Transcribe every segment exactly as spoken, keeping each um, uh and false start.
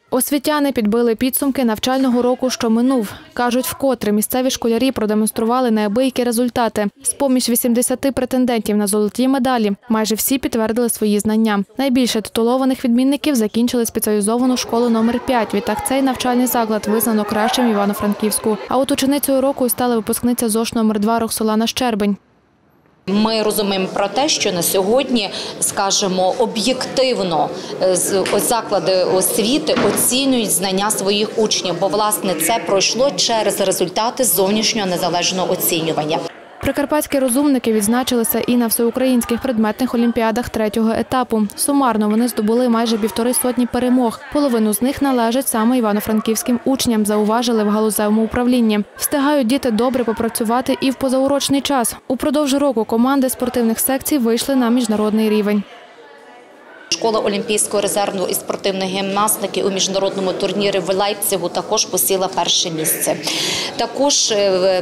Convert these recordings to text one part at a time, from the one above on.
Освітяни підбили підсумки навчального року, що минув. Кажуть, вкотре місцеві школярі продемонстрували неабиякі результати. З-поміж вісімдесяти претендентів на золоті медалі майже всі підтвердили свої знання. Найбільше титулованих відмінників закінчили спеціалізовану школу номер п'ять. Відтак цей навчальний заклад визнано кращим в Івано-Франківську. А от ученицею року стала випускниця ЗОШ номер два Роксолана Щербень. Ми розуміємо про те, що на сьогодні, скажімо, об'єктивно заклади освіти оцінюють знання своїх учнів, бо, власне, це пройшло через результати зовнішнього незалежного оцінювання. Прикарпатські розумники відзначилися і на всеукраїнських предметних олімпіадах третього етапу. Сумарно вони здобули майже півтори сотні перемог. Половину з них належать саме івано-франківським учням, зауважили в галузевому управлінні. Встигають діти добре попрацювати і в позаурочний час. Упродовж року команди спортивних секцій вийшли на міжнародний рівень. Школа олімпійського резерву і спортивної гімнастики у міжнародному турнірі в Лейпцигу також посіла перше місце. Також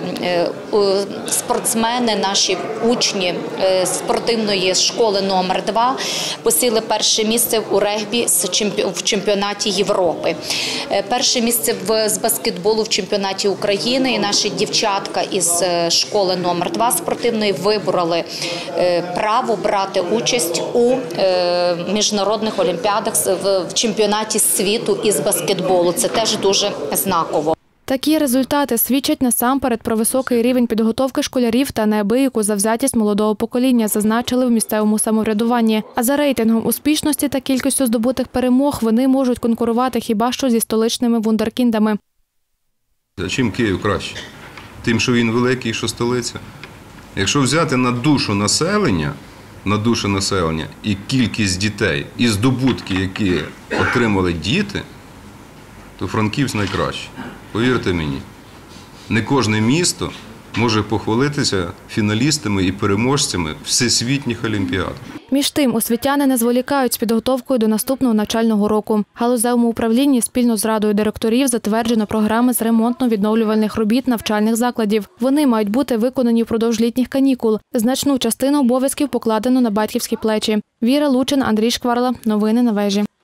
спортсмени, наші учні спортивної школи номер два посіли перше місце у регбі в чемпіонаті Європи. Перше місце з баскетболу в чемпіонаті України. І наші дівчатка із школи номер два спортивної вибороли право брати участь у міжнародних олімпіадах в чемпіонаті світу із баскетболу. Це теж дуже знаково. Такі результати свідчать насамперед про високий рівень підготовки школярів та неабияку завзятість молодого покоління, зазначили в місцевому самоврядуванні. А за рейтингом успішності та кількістю здобутих перемог вони можуть конкурувати хіба що зі столичними вундеркіндами. А чим Київ краще? Тим, що він великий, що столиця. Якщо взяти на душу населення, на душу населення і кількість дітей, і здобутки, які отримали діти, то Франківськ найкраще. Повірте мені, не кожне місто може похвалитися фіналістами і переможцями всесвітніх олімпіад. Між тим, освітяни не зволікають з підготовкою до наступного навчального року. В галузевому управлінні спільно з Радою директорів затверджено програми з ремонтно-відновлювальних робіт навчальних закладів. Вони мають бути виконані впродовж літніх канікул. Значну частину обов'язків покладено на батьківські плечі. Віра Лучин, Андрій Шкварла. Новини на вежі.